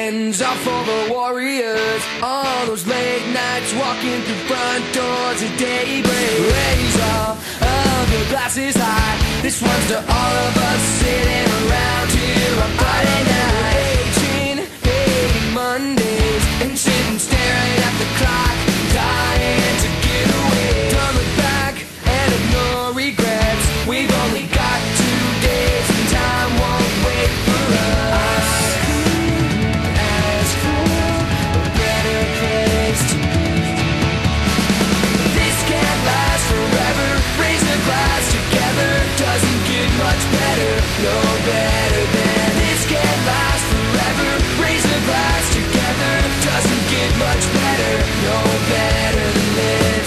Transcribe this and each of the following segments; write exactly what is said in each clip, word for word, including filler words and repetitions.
Weekends are for the warriors. All those late nights walking through front doors at daybreak. Raise all of your glasses high. This one's to all of us sitting around here on Friday night. Aging, hating Mondays and sitting staring at the clock, dying to get away. Don't look back and ignore regrets. We've only got two days and time won't wait for us. Ask for a better place to be. This can't last forever. Raise a glass together. Doesn't get much better. No better than this can't last forever. Raise a glass together. Doesn't get much better. No better than this.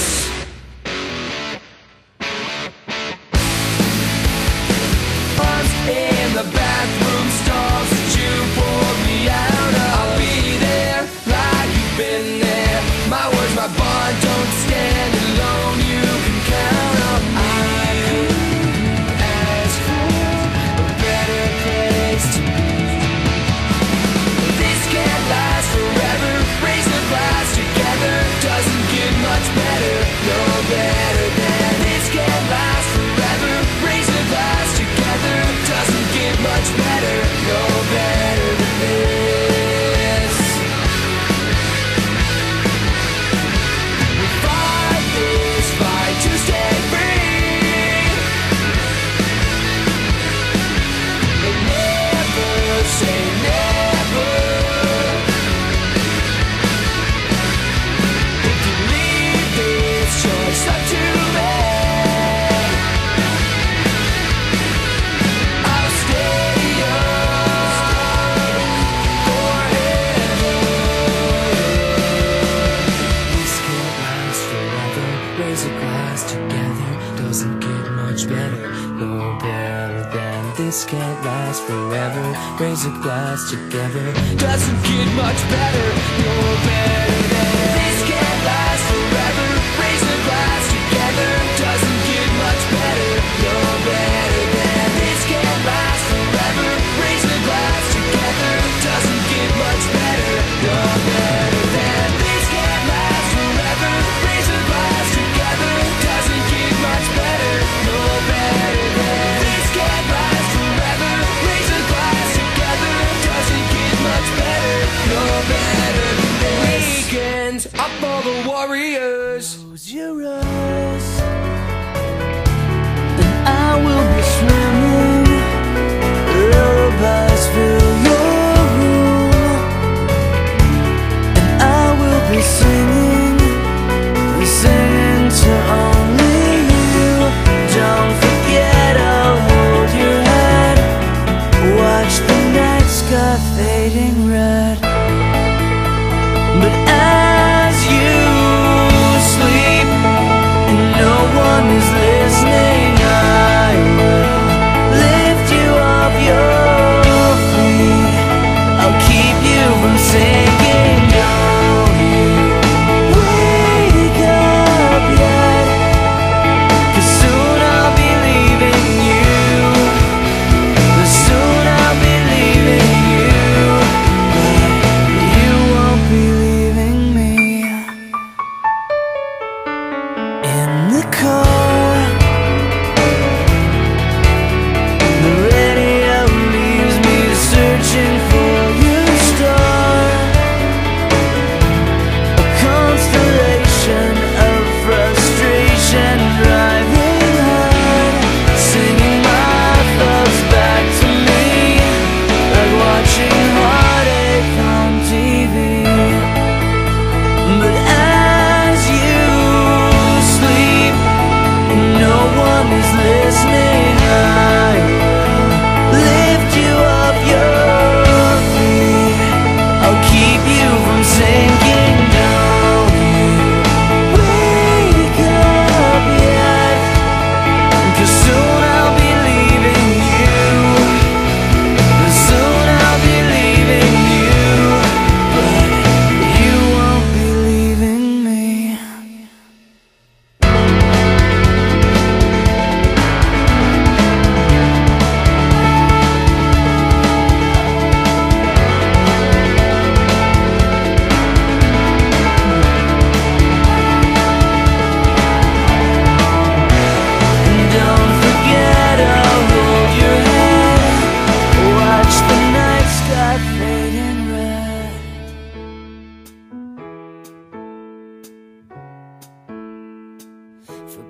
Arms in the bathroom stalls that you poured me out of. I'll be there like you've been there. My words, my bond, don't stand alone. You can count on me. Ask for a better place to be. This can't last forever. Raise a glass together. Doesn't get much better. No better than this can't last forever. Raise a glass together. Doesn't get much better. No better than this. We fight this fight to stay free. And never say never. If you leave this choice up to me, I'll stay up forever. This can't last forever. Raise a glass together. Doesn't get much better. No better than this can't last forever. Raise a glass together. Doesn't get much better. No better than this can't last forever. Raise a glass together. Doesn't get much better. No better than this can't last forever. Raise a glass together. Doesn't get much better. No better than this can't last forever. Raise a glass together. Doesn't get much better. No better than this can't last forever. Raise a glass together. Doesn't get much better. No better than this. Weekends up for the warriors. Close your eyes, and I will be swimming. Lullabies fill your room, and I will be singing, singing to only you. Don't forget, I'll hold your hand. Watch the night sky fading red. But as you sleep and no one is listening, I will lift you off your feet. I'll keep you from sinking. Don't you wake up yet, 'cause soon I'll be leaving you. Soon I'll be leaving you, but you won't be leaving me. In the car, the radio leaves me searching for your star. A constellation of frustration driving hard, singing my thoughts back to me, like watching heartache on T V. But as you sleep and no one is listening, I will lift you off your feet. I'll keep you from sinking. Don't you wake up yet, 'cause soon I'll be leaving you. Soon I'll be leaving you, but you won't be leaving me.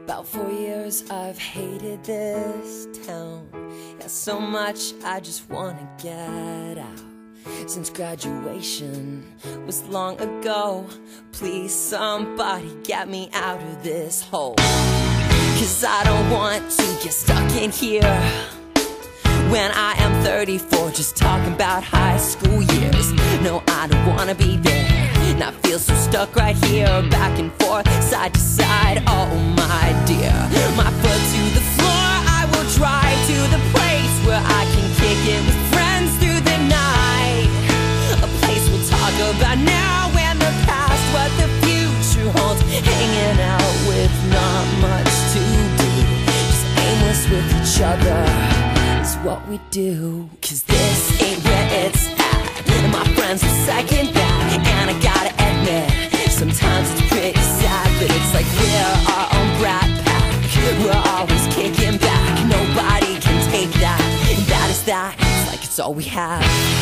About four years I've hated this town. Yeah, so much I just wanna get out. Since graduation was long ago, please somebody get me out of this hole. Cause I don't want to get stuck in here when I am thirty-four, just talking about high school years. No, I don't wanna be there, and I feel so stuck right here, back and forth, side to side. Oh my dear, my foot to the floor, I will drive to the place where I can kick it with friends through the night. A place we'll talk about now and the past, what the future holds. Hanging out with not much to do, just aimless with each other is what we do. Cause this ain't where it's at, and my friends will second that. And I gotta admit, sometimes it's pretty sad, but it's like we're our own brat pack. We're always kicking back, nobody can take that. And that is that, it's like it's all we have.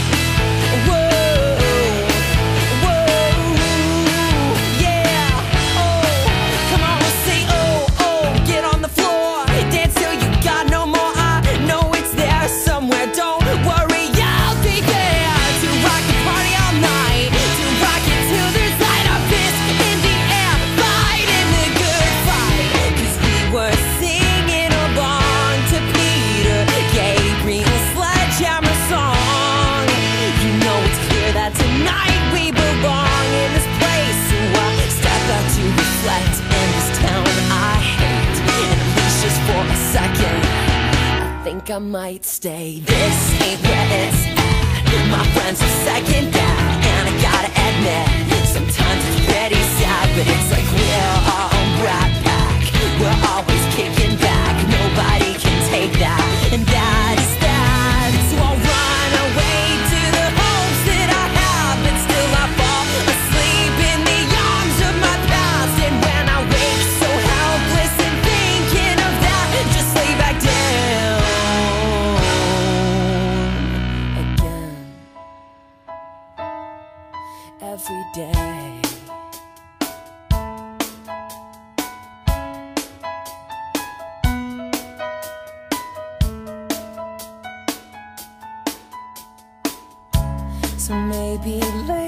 Whoa, whoa, yeah. Oh, come on, say oh, oh. Get on the floor, dance till you got no more. I know it's there somewhere, don't worry, I'll be there to rock the party all night, to rock it till there's light up fist in the air, fighting the good fight. Cause we were singing along to Peter Gabriel's Sledgehammer song. You know it's clear that tonight we belong in this place, so I step out to reflect in this town I hate. And at least just for a second, I think I might stay. This ain't where it's at, my friends are second that. And I gotta admit, sometimes it's pretty sad, but it's like we're our own brat pack. We're always kicking back, nobody can take that. And that is that, so I'll run away to the homes that I have, but still I fall asleep in the arms of my past. And when I wake so helpless and thinking of that, just lay back down again. Every day so maybe later